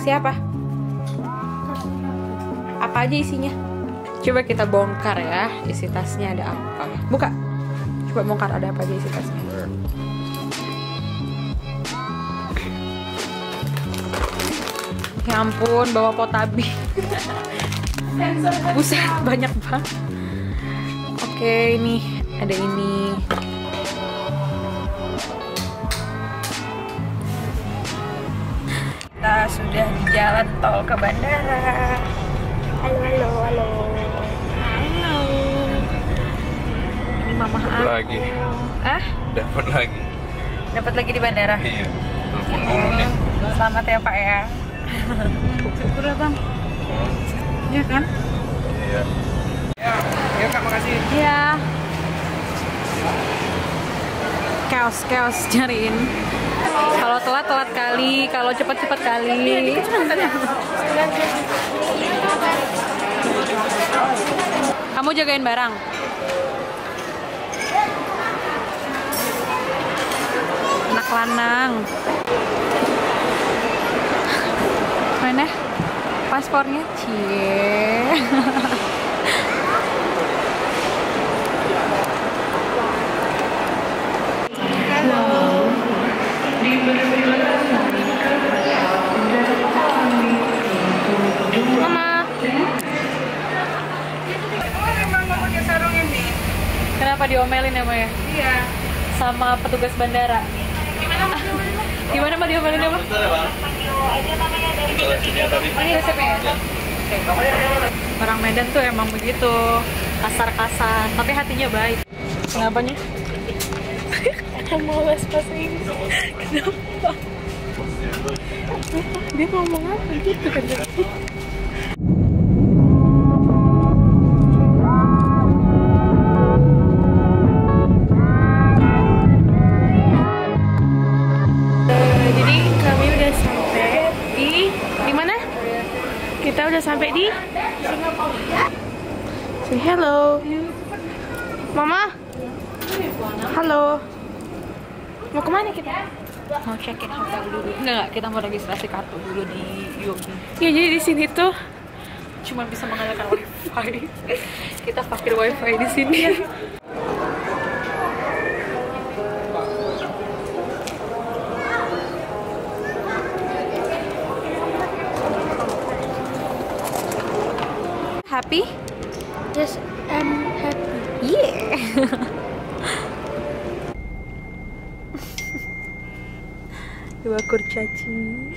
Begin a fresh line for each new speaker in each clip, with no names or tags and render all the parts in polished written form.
Kasih apa? Apa aja isinya? Coba kita bongkar ya, isi tasnya ada apa. Buka. Coba bongkar ada apa aja isi tasnya. Ya ampun, bawa potabi. Buset, banyak banget. Oke, ini ada ini. Kita sudah di jalan tol ke bandara. Halo, halo, halo. Halo. Ini mama aku.
Lagi. Dapat lagi.
Dapat lagi di bandara.
Iya. Telepon dulu nih.
Selamat ya Pak ya. Syukur ya Bang. Iya kan?
Iya. Ya Kak, makasih.
Iya. Chaos nyariin. Kalau telat kali, kalau cepat kali. Kamu jagain barang. Anak lanang. Mana? Paspornya? Cie. Mama. Kenapa diomelin ya, Maya? Iya. Sama petugas bandara. Gimana Mbak diomelin ya, Mbak? Ini resepnya ya? Orang Medan tuh emang begitu, kasar-kasar, tapi hatinya baik. Kenapanya? Aku malas bahasa Inggris. Kenapa? Dia ngomong apa gitu kan? Jadi kami udah sampai di mana? Kita udah sampai di Singapura. Say hello. Mama. Halo. Mau kemana kita? Mau check-in hotel dulu. Enggak, kita mau registrasi kartu dulu di Yogi. Ya, jadi di sini tuh cuma bisa mengandalkan wifi. Kita pakai wifi di sini. Happy?
Yes, I'm happy.
Yeah. Dua kurcaci.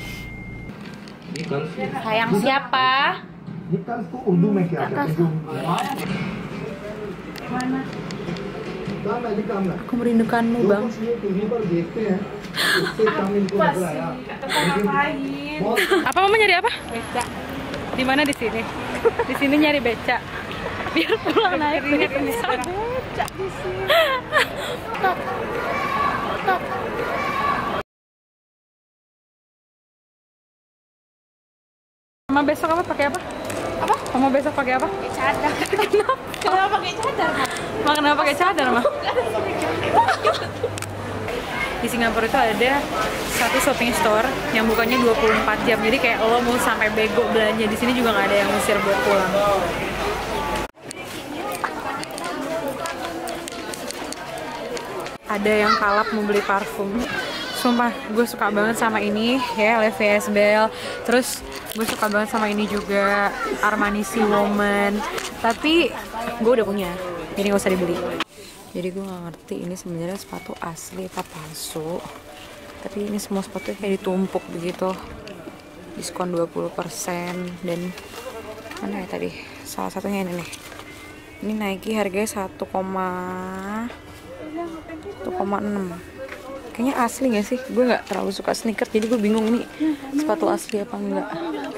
Sayang siapa?
निकल तो उर्दू में क्या कहते हैं जो
Aku merindukanmu, Bang.
TV पर देखते हैं उससे काम इनको नजर आया
Apa mama nyari apa? Beca. Di mana di sini? Di sini nyari beca. Biar pulang naik bisa beca di sini. Stop. Stop. Mama besok apa pakai apa? Apa? Mama besok pakai apa?
Pakai cadar.
Kenapa?
Kenapa pakai cadar?
Ma kenapa pakai cadar, Ma? Di Singapura itu ada satu shopping store yang bukanya 24 jam. Jadi kayak lo mau sampai bego belanja di sini juga nggak ada yang ngusir buat pulang. Ada yang kalap mau beli parfum. Sumpah, gue suka banget sama ini ya, Levi's Bell. Terus gue suka banget sama ini juga, Armani Sea Woman. Tapi gue udah punya, jadi gak usah dibeli. Jadi gue gak ngerti ini sebenarnya sepatu asli apa palsu. Tapi ini semua sepatu kayak ditumpuk begitu. Diskon 20%. Dan mana ya tadi? Salah satunya ini nih. Ini Nike harganya 1,6. Kayaknya asli gak sih? Gue gak terlalu suka sneaker, jadi gue bingung nih sepatu asli apa enggak.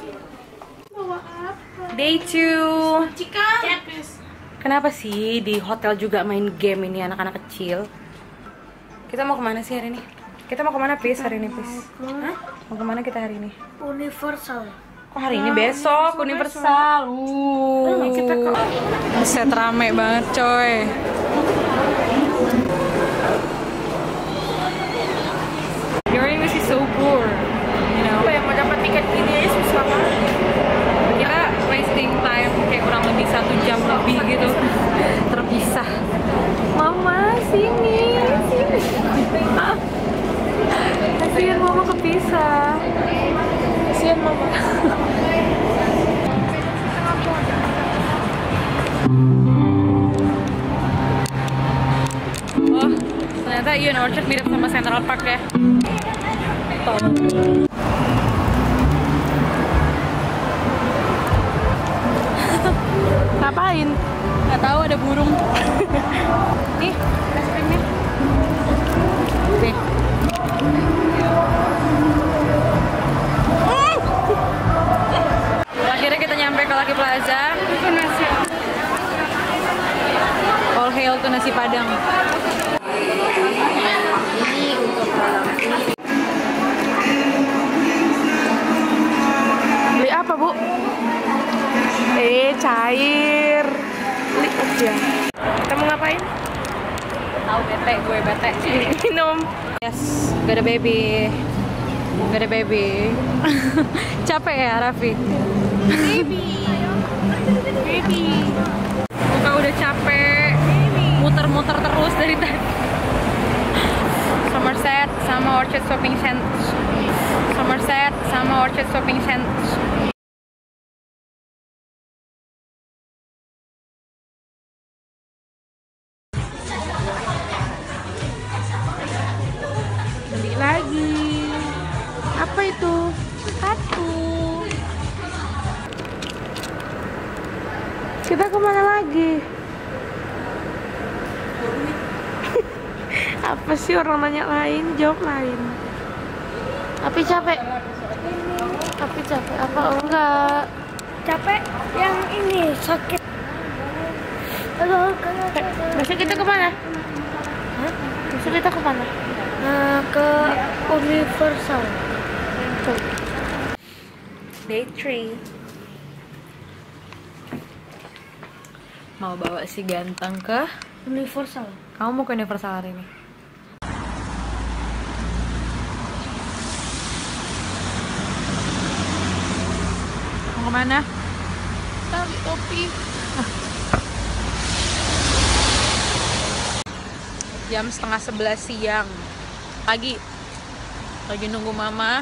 Day 2. Kenapa sih di hotel juga main game ini anak-anak kecil? Kita mau kemana sih hari ini? Kita mau kemana Pis hari ini Pis? Hah? Mau kemana kita hari ini?
Universal.
Kok hari ini besok Universal?
Kita ke
Set rame banget coy. Your English is so poor, you know.
Apa yang mau dapat tiket gini aja
Ion Orchard mirip sama Central Park ya.
Ngapain?
Nggak tahu, ada burung. Nih, es krimnya. Nih. Akhirnya kita nyampe ke Lucky Plaza. Itu nasi. All hail to nasi Padang. Ini untuk
Beli apa, Bu? Cair. Beli aja. Kita mau ngapain?
tahu bete, gue bete.
Minum.
Yes, got a baby. Got a baby. Capek ya, Raffi?
Baby.
Muka udah capek. Muter-muter terus dari tadi. Somerset sama Orchard Shopping Center. Somerset sama Orchard Shopping Center.
Beli lagi. Apa itu? Sepatu. Kita kemana lagi? Apa sih orang nanya lain, jawab lain. Api capek? Api capek apa enggak?
Capek yang ini sakit. Aduh,
Besok kita kemana?
Hah?
Besok kita kemana?
Ke Universal.
Day 3.
Mau bawa si ganteng ke?
Universal.
Kamu mau ke Universal hari ini? Mau kemana?
Tali topi.
Jam 10:30 siang pagi, lagi nunggu mama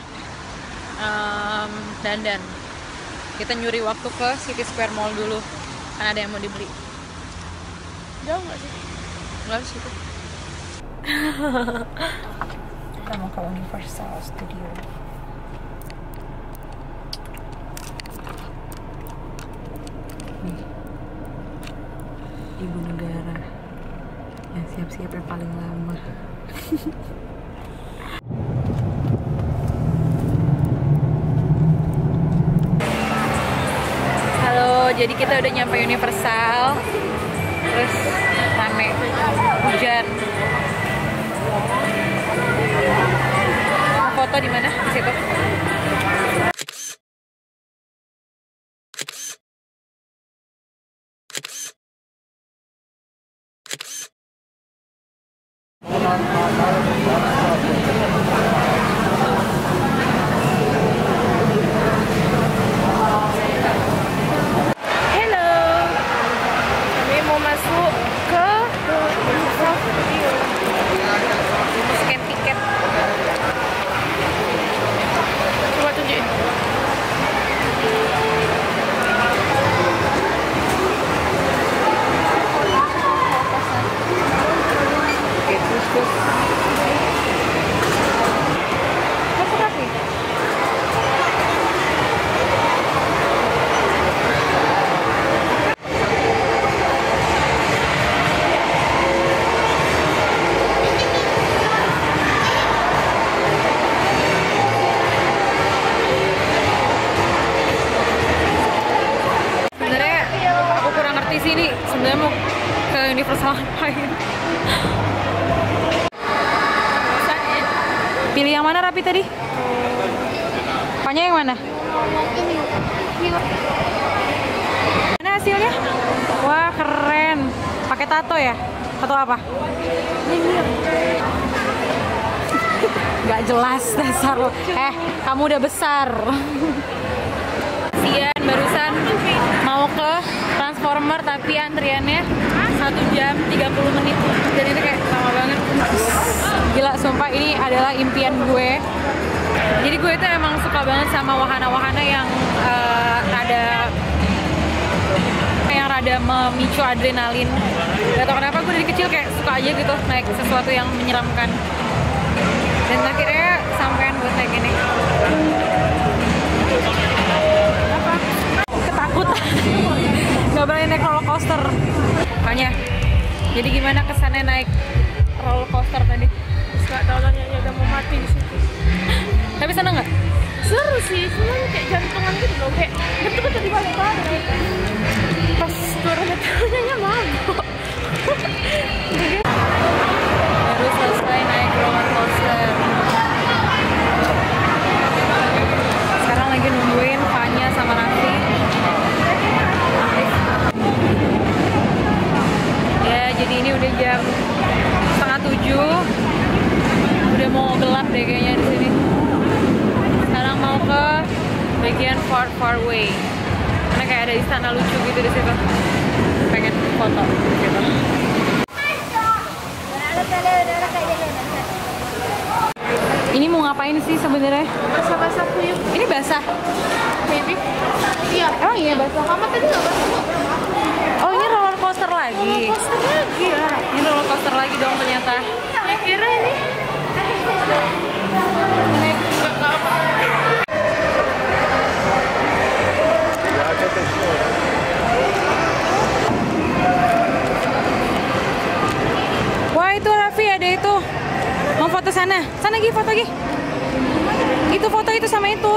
dandan. Kita nyuri waktu ke City Square Mall dulu, kan ada yang mau dibeli.
Jauh nggak sih?
Enggak di situ. Kita mau ke Universal Studio. Nih, ibu negara yang siap-siap yang paling lama. Halo, jadi kita udah nyampe Universal. Terus rame, hujan. Mau foto di mana? Di situ.
Hello. Kami mau masuk ke Universal Studio.
Scan tiket.
Coba tunjukin.
Oke, terus. Masuk lagi. Sebenarnya aku kurang ngerti sih ini sebenarnya mau ke Universal ngapain. Pilih yang mana Rapi tadi? Panya yang mana? Mana hasilnya? Wah keren. Pakai tato ya? Tato apa? Gak jelas dasar lo. Kamu udah besar. Sian barusan mau ke Transformer tapi antriannya 1 jam 30 menit. Dan itu kayak lama banget. Gila, sumpah ini adalah impian gue. Jadi gue tuh emang suka banget sama wahana-wahana yang rada memicu adrenalin. Gak tau kenapa gue dari kecil kayak suka aja gitu naik sesuatu yang menyeramkan. Dan akhirnya sampean buat naik ini. Apa? Ketakutan. Gak berani naik roller coaster. Makanya. Jadi gimana kesannya naik roller coaster tadi?
Gak tau lah, nyanyi udah mau mati di situ.
Tapi seneng nggak?
Seru sih, cuman kayak jantungan gitu loh, kayak betul-betul di balik-balik. Pas turun itu mabok.
Baru selesai naik roller coaster. Sekarang lagi nungguin Fanya sama Raffi. Ya, jadi ini udah jam 6:30. Udah mau gelap deh kayaknya di sini. Sekarang mau ke bagian far way. Karena kayak ada istana lucu gitu di situ. Pengen foto gitu. Ini mau ngapain sih sebenarnya?
Basah-basah kuyup.
Ini basah.
Baby. Iya.
Emang iya basah?
Mama tadi nggak basah.
Oh, ini roller coaster lagi.
Basah lagi ya.
Ini roller coaster lagi dong ternyata.
Saya kira ini. Naik nggak apa.
Wah, itu Raffi ada itu. Mau foto sana. Sana Gi, foto Gi. Itu foto itu sama itu.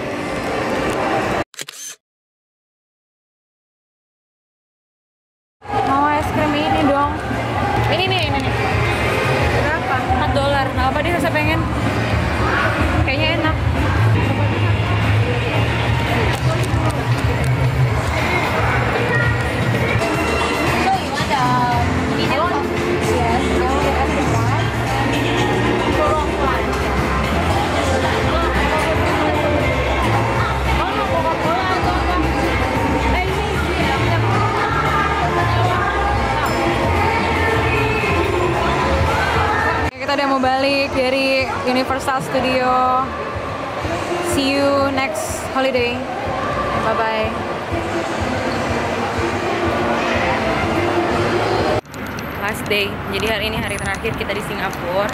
Mau es krim ini dong. Ini nih. Berapa? $4. Nah, apa dia rasa pengen? Kayaknya enak. Kita udah mau balik dari Universal Studio. See you next holiday. Bye bye. Last day. Jadi hari ini hari terakhir kita di Singapura.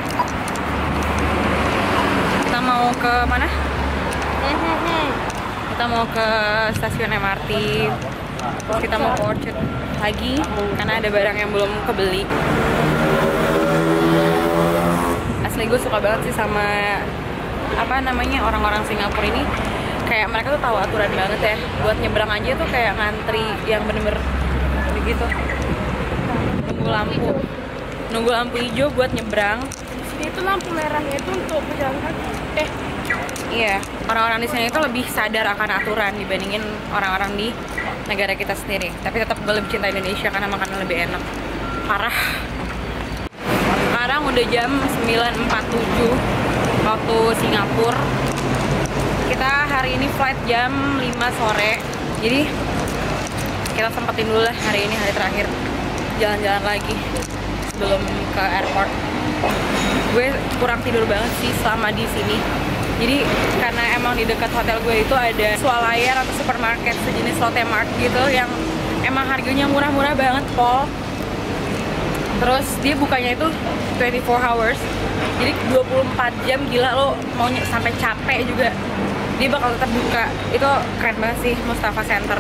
Kita mau ke mana? Kita mau ke stasiun MRT. Terus kita mau ke Orchard lagi karena ada barang yang belum kebeli. Asli gue suka banget sih sama apa namanya orang-orang Singapura ini. Kayak mereka tuh tahu aturan banget ya. Buat nyebrang aja tuh kayak ngantri yang bener-bener begitu. Nunggu lampu hijau buat nyebrang.
Di sini itu lampu merahnya itu untuk pejalan kaki.
Iya, orang-orang di sini itu lebih sadar akan aturan dibandingin orang-orang di negara kita sendiri. Tapi tetap gue lebih cinta Indonesia karena makanan lebih enak. Parah. Sekarang udah jam 9.47 waktu Singapura. Kita hari ini flight jam 5 sore. Jadi kita sempetin dulu lah hari ini hari terakhir jalan-jalan lagi sebelum ke airport. Gue kurang tidur banget sih selama di sini. Jadi karena emang di dekat hotel gue itu ada swalayan atau supermarket sejenis Lotte Mart gitu yang emang harganya murah-murah banget, Pol. Terus dia bukanya itu 24 hours. Jadi 24 jam, gila lo mau sampai capek juga. Dia bakal tetap buka. Itu keren banget sih, Mustafa Center.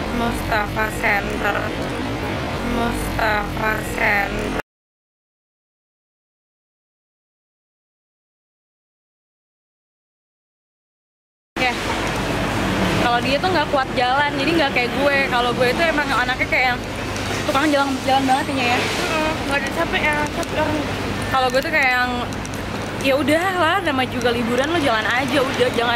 Ya, kalau dia tuh nggak kuat jalan, jadi nggak kayak gue. Kalau gue itu emang anaknya kayak yang tukang jalan banget ya.
Nggak ada capek ya, capek orang.
Kalau gue tuh kayak yang ya udahlah, nama juga liburan, lo jalan aja udah, jangan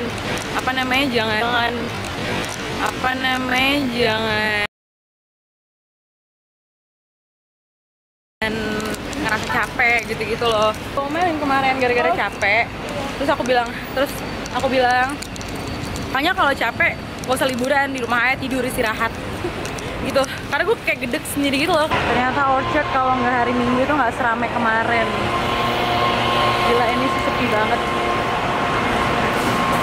ngerasa capek gitu-gitu loh. Ngomelin kemarin gara-gara capek. Terus aku bilang hanya kalau capek gak usah liburan, di rumah aja tidur istirahat gitu. Karena gue kayak gedek sendiri gitu loh. Ternyata Orchard kalau nggak hari Minggu itu nggak seramai kemarin. Gila, ini sih sepi banget.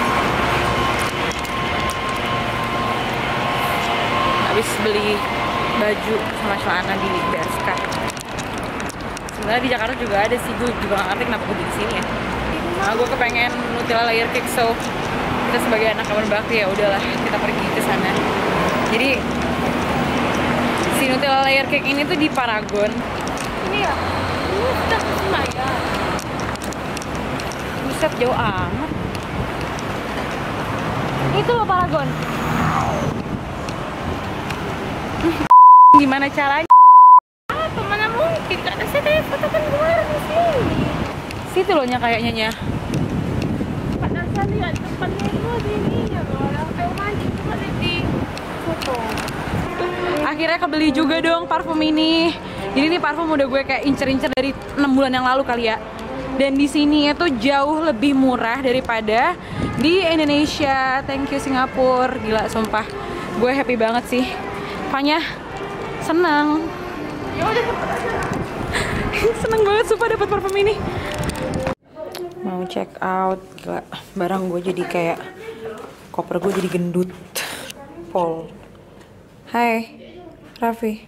Habis beli baju sama celana di Bershka. Sebenarnya di Jakarta juga ada sih, gue juga nggak ngerti kenapa gue di sini ya. Nah, gue kepengen Nutella layer cake, so kita sebagai anak kabar bakti ya udahlah kita pergi ke sana. Jadi si Nutella layer cake ini tuh di Paragon.
Ini ya. Udah ke Senayan.
Buset, jauh amat. Itu loh Paragon. Gimana caranya?
Apa mana mungkin? Karena saya tadi foto kan kemarin di sini.
Situ loh nya kayaknya nya.
Pada saya lihat depannya itu di ini ya, orang kayak mancing cuma di foto.
Akhirnya kebeli juga dong parfum ini. Jadi ini parfum udah gue kayak incer-incer dari 6 bulan yang lalu kali ya. Dan di sini itu jauh lebih murah daripada di Indonesia. Thank you Singapura. Gila sumpah. Gue happy banget sih. Pokoknya senang. Seneng banget sumpah dapat parfum ini. Mau check out. Gila, barang gue jadi kayak koper gue jadi gendut. Pol. Hai Raffi.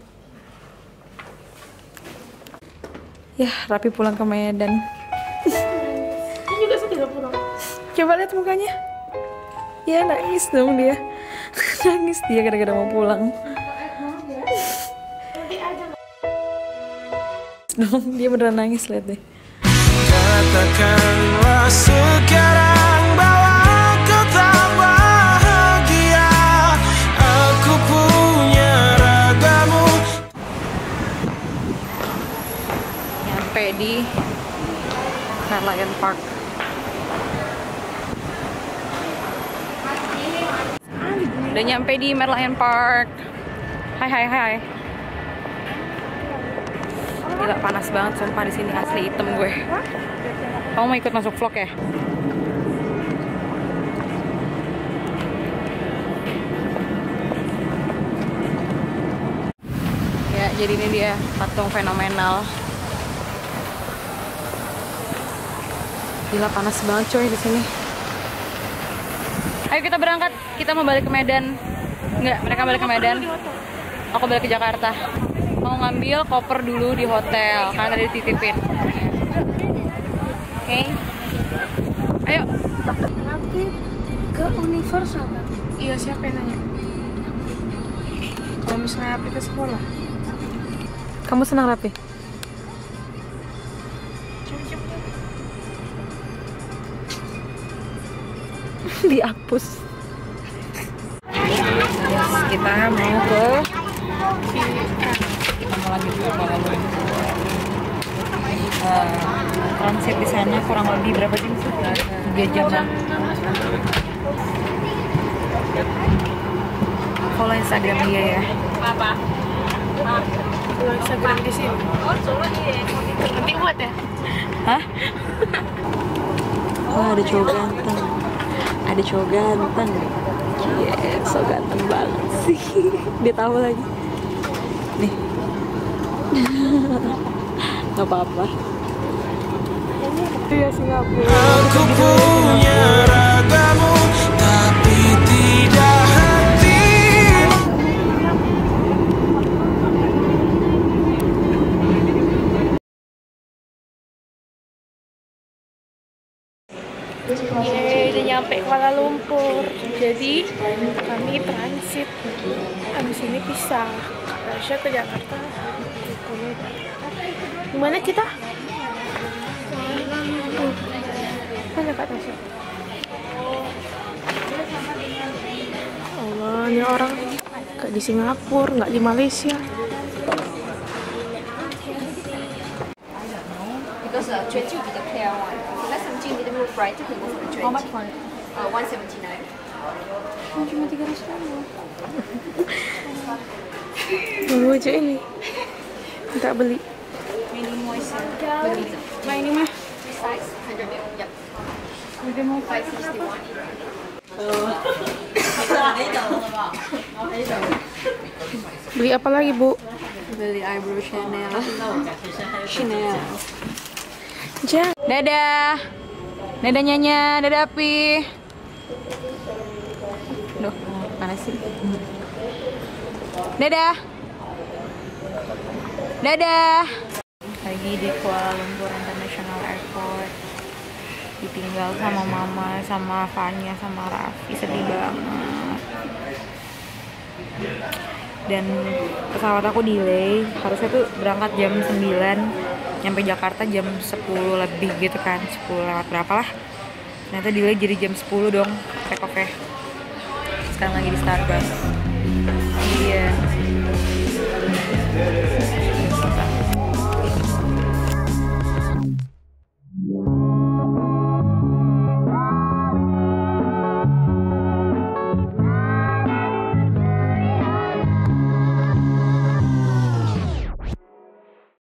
Ya, Raffi pulang ke Medan.
Ini juga saya tidak pulang.
Coba lihat mukanya. Ya, nangis dong dia. Nangis dia gara-gara mau pulang. Dia beneran nangis, lihat deh.
Katakanlah sekarang bahwa kau tak bahagia. Aku punya ragamu.
Nyampe di Merlion Park. Udah nyampe di Merlion Park. Hai hai hai. Gila panas banget sumpah di sini, asli hitam gue. Kamu mau ikut masuk vlog ya? Ya, jadi ini dia patung fenomenal. Gila panas banget coy di sini. Ayo kita berangkat, kita mau balik ke Medan. Enggak, mereka balik ke Medan. Aku balik ke Jakarta. Mau ngambil koper dulu di hotel karena tadi dititipin. Oke. Ayo.
Nanti ke Universal kan?
Iya, siapa yang nanya? Kalau misalnya Rapi ke sekolah. Kamu senang Rapi? Dihapus. Yes, kita mau ke mau lagi ke Kuala Lumpur. Transit di sana kurang lebih berapa jam sih? 3 jam. Follow Instagram dia ya.
Apa? Follow Instagram di sini. Nanti buat ya?
Hah? Wah, ada cowok ganteng. Ada cowok ganteng. Yeah, so ganteng banget sih. Dia tahu lagi. Nih. Gak apa-apa. Itu ya Singapura.
Aku punya ragamu, tapi tidak hatimu.
Udah nyampe Kuala Lumpur. Jadi kami transit. Habis ini pisah. Kak Tasya ke Jakarta. Gimana kita? Mana Kak Tasya? Allah, ini orang gak di Singapura, nggak di Malaysia.
Because 20 will be the clear one. So that's 17 little bit brighter can go for the 20.
How much one?
179.
Cuma 300 ribu.
Tunggu aja ini. Nggak beli.
Mini moist. Nah ini mah.
Size 100 ml. Yep.
Udah mau
561.
Beli apa lagi, Bu?
beli eyebrow Chanel. Chanel.
Jangan.
Dadah. Dadah Nyanya, dadah Api. Duh, mana sih? Dadah. Dadah. Lagi di Kuala Lumpur International Airport. Ditinggal sama mama, sama Fanya, sama Raffi. Sedih banget. Dan pesawat aku delay. Harusnya tuh berangkat jam 9, nyampe Jakarta jam 10 lebih gitu kan, 10 lewat berapa lah. Ternyata delay jadi jam 10 dong take off-nya. Sekarang lagi di Starbucks. Iya.